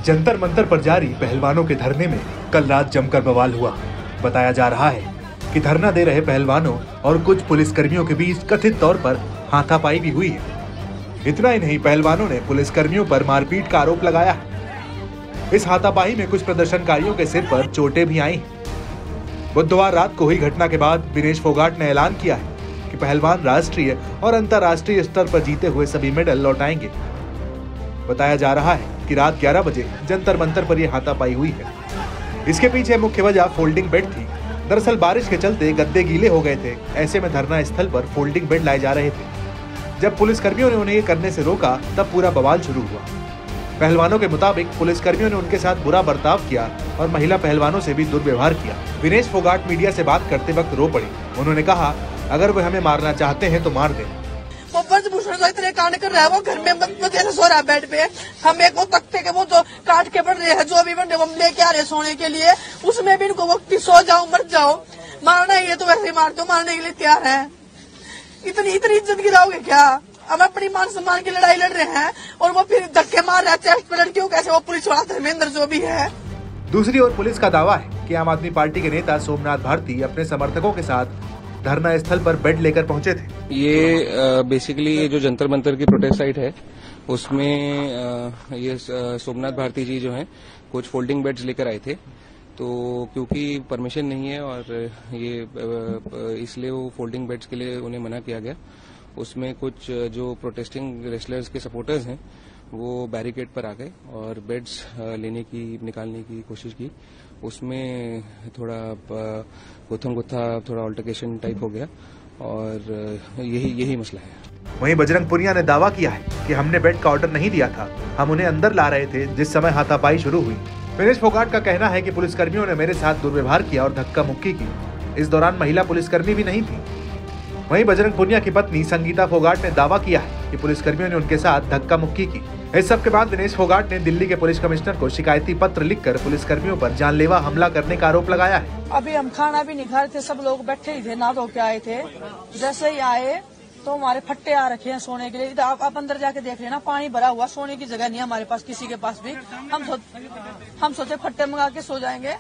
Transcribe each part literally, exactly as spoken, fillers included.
जंतर मंतर पर जारी पहलवानों के धरने में कल रात जमकर बवाल हुआ। बताया जा रहा है कि धरना दे रहे पहलवानों और कुछ पुलिसकर्मियों के बीच कथित तौर पर हाथापाई भी हुई है। इतना ही नहीं, पहलवानों ने पुलिसकर्मियों पर मारपीट का आरोप लगाया है। इस हाथापाई में कुछ प्रदर्शनकारियों के सिर पर चोटें भी आई। बुधवार रात को हुई घटना के बाद विनेश फोगाट ने ऐलान किया है कि पहलवान राष्ट्रीय और अंतर्राष्ट्रीय स्तर पर जीते हुए सभी मेडल लौटाएंगे। बताया जा रहा है कि रात ग्यारह बजे जंतर मंतर पर यह हाथापाई हुई है। इसके पीछे मुख्य वजह फोल्डिंग बेड थी। दरअसल बारिश के चलते गद्दे गीले हो गए थे। ऐसे में धरना स्थल पर फोल्डिंग बेड लाए जा रहे थे। जब पुलिसकर्मियों ने उन्हें ये करने से रोका तब पूरा बवाल शुरू हुआ। पहलवानों के मुताबिक पुलिसकर्मियों ने उनके साथ बुरा बर्ताव किया और महिला पहलवानों से भी दुर्व्यवहार किया। विनेश फोगाट मीडिया से बात करते वक्त रो पड़ी। उन्होंने कहा, अगर वे हमें मारना चाहते हैं तो मार दें। वो ब्रजभूषण तो इतने कांड कर रहा है, वो घर में जैसे सो रहा है बेड पे। हम एक वो तख्ते के वो जो काट के बढ़ रहे हैं, जो भी बन रहे हम लेके आ रहे सोने के लिए, उसमें भी इनको वो सो जाओ मर जाओ, मारना ही है तो वैसे ही मार दो, मारने के लिए तैयार है। इतनी इतनी इज्जत गिराओगे क्या? हम अपनी मान सम्मान की लड़ाई लड़ रहे हैं और वो फिर धक्के मार रहे हैं चेस्ट पे लड़कियों। कैसे वो पुलिस वाला धर्मेंद्र जो भी है। दूसरी ओर पुलिस का दावा है कि आम आदमी पार्टी के नेता सोमनाथ भारती अपने समर्थकों के साथ धरना स्थल पर बेड लेकर पहुंचे थे। ये बेसिकली ये जो जंतर मंतर की प्रोटेस्ट साइट है उसमें आ, ये सोमनाथ भारती जी जो हैं कुछ फोल्डिंग बेड्स लेकर आए थे। तो क्योंकि परमिशन नहीं है और ये इसलिए वो फोल्डिंग बेड्स के लिए उन्हें मना किया गया। उसमें कुछ जो प्रोटेस्टिंग रेसलर्स के सपोर्टर्स हैं वो बैरिकेड पर आ गए और बेड्स लेने की निकालने की कोशिश की। उसमें थोड़ा गुत्थम गुत्था थोड़ा ऑल्टरकेशन टाइप हो गया और यही यही मसला है। वहीं बजरंग पुनिया ने दावा किया है कि हमने बेड का ऑर्डर नहीं दिया था, हम उन्हें अंदर ला रहे थे जिस समय हाथापाई शुरू हुई। विनेश फोगाट का कहना है कि पुलिसकर्मियों ने मेरे साथ दुर्व्यवहार किया और धक्का मुक्की की। इस दौरान महिला पुलिसकर्मी भी नहीं थी। वहीं बजरंग पुनिया की पत्नी संगीता फोगाट ने दावा किया है कि पुलिसकर्मियों ने उनके साथ धक्का मुक्की की। इस सब के बाद विनेश फोगाट ने दिल्ली के पुलिस कमिश्नर को शिकायती पत्र लिखकर पुलिसकर्मियों पर जानलेवा हमला करने का आरोप लगाया है। अभी हम खाना भी नहीं खा रहे थे, सब लोग बैठे ही थे, ना धो के आए थे। जैसे ही आए तो हमारे फट्टे आ रखे हैं सोने के लिए। आप, आप अंदर जाके देख लेना, पानी भरा हुआ, सोने की जगह नहीं हमारे पास, किसी के पास भी। हम सो, हम सोचे फट्टे मंगा के सो जाएंगे।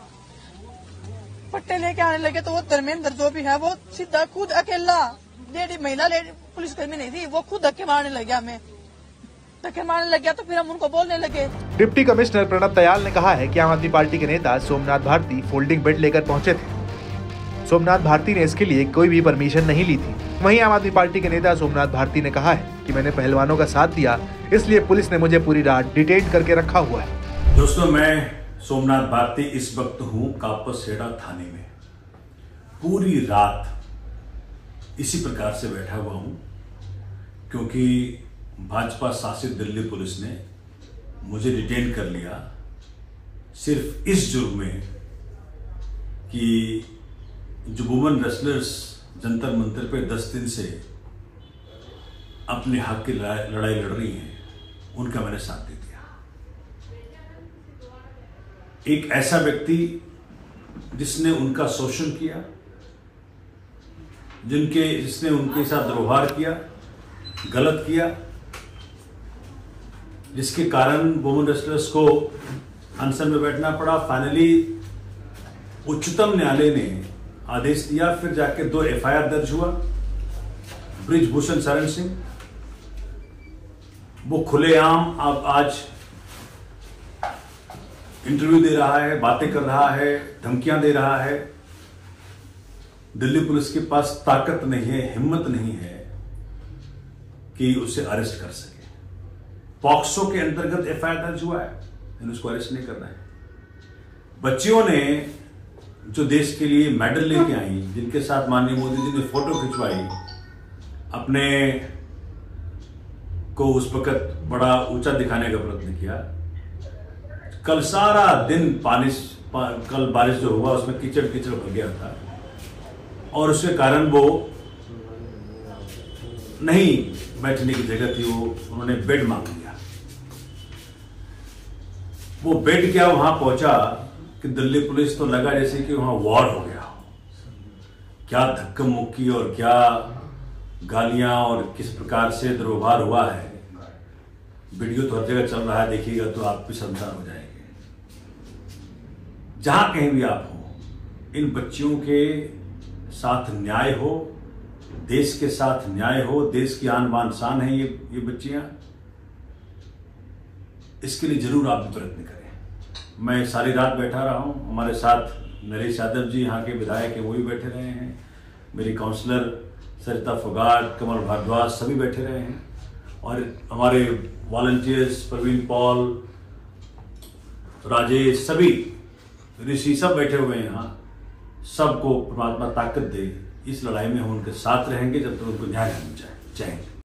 फट्टे लेके आने लगे तो वो धर्मेंद्र जो भी है वो सीधा खुद अकेला, लेडी महिला लेडी पुलिसकर्मी नहीं थी, वो खुद धक्के मारने लगे हमें। धक्के मारने लग गया तो फिर हम उनको बोलने लगे। डिप्टी कमिश्नर प्रणब दयाल ने कहा है कि आम आदमी पार्टी के नेता सोमनाथ भारती फोल्डिंग बेड लेकर पहुंचे थे। सोमनाथ भारती ने इसके लिए कोई भी परमिशन नहीं ली थी। वहीं आम आदमी पार्टी के नेता सोमनाथ भारती ने कहा है कि मैंने पहलवानों का साथ दिया, इसलिए पुलिस ने मुझे पूरी रात डिटेन करके रखा हुआ है। दोस्तों, मैं सोमनाथ भारती इस वक्त हूँ कापसेड़ा थाने में। पूरी रात इसी प्रकार से बैठा हुआ हूँ क्योंकि भाजपा शासित दिल्ली पुलिस ने मुझे डिटेन कर लिया सिर्फ इस जुर्म में कि जो वुमेन रेसलर्स जंतर मंतर पे दस दिन से अपने हक की लड़ाई लड़ रही हैं, उनका मैंने साथ दे दिया। एक ऐसा व्यक्ति जिसने उनका शोषण किया, जिनके जिसने उनके साथ दुर्व्यवहार किया, गलत किया, जिसके कारण वुमेन रेसलर्स को अनशन में बैठना पड़ा। फाइनली उच्चतम न्यायालय ने आदेश दिया, फिर जाके दो एफ आई आर दर्ज हुआ। ब्रिजभूषण शरण सिंह वो खुलेआम अब आज इंटरव्यू दे रहा है, बातें कर रहा है, धमकियां दे रहा है। दिल्ली पुलिस के पास ताकत नहीं है, हिम्मत नहीं है कि उसे अरेस्ट कर सके। पॉक्सो के अंतर्गत एफ आई आर दर्ज हुआ है, लेकिन उसको अरेस्ट नहीं करना है। बच्चियों ने जो देश के लिए मेडल लेके आई, जिनके साथ माननीय मोदी जी ने फोटो खिंचवाई, अपने को उस वक्त बड़ा ऊंचा दिखाने का प्रयत्न किया। कल सारा दिन पानी पा, कल बारिश जो हुआ उसमें कीचड़ कीचड़ भर गया था और उसके कारण वो नहीं बैठने की जगह थी, वो उन्होंने बेड मांग लिया। वो बेड क्या वहां पहुंचा कि दिल्ली पुलिस तो लगा जैसे कि वहां वॉर हो गया। क्या धक्का मुक्की और क्या गालियां और किस प्रकार से दुर्व्यवहार हुआ है, वीडियो तो हर जगह चल रहा है, देखिएगा तो आप भी शर्मसार हो जाएंगे। जहां कहीं भी आप हो, इन बच्चियों के साथ न्याय हो, देश के साथ न्याय हो। देश की आन बान शान है ये ये बच्चियां। इसके लिए जरूर आप भी प्रयत्न करें। मैं सारी रात बैठा रहा हूं, हमारे साथ नरेश यादव जी यहाँ के विधायक हैं, वो भी बैठे रहे हैं, मेरी काउंसलर सरिता फोगाट, कमल भारद्वाज सभी बैठे रहे हैं, और हमारे वॉलंटियर्स प्रवीण पॉल, राजेश, सभी ऋषि सब बैठे हुए हैं यहाँ। सबको परमात्मा ताकत दे। इस लड़ाई में हम उनके साथ रहेंगे जब तक तो उनको न्याय मिल जाए। जय हिंद।